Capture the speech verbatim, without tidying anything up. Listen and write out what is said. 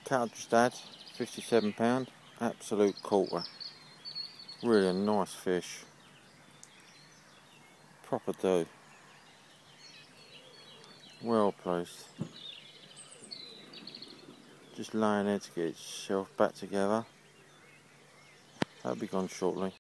Cartridge Dad, fifty-seven pound, absolute quarter. Really a nice fish. Proper do. Well placed. Just laying there to get itself back together. That'll be gone shortly.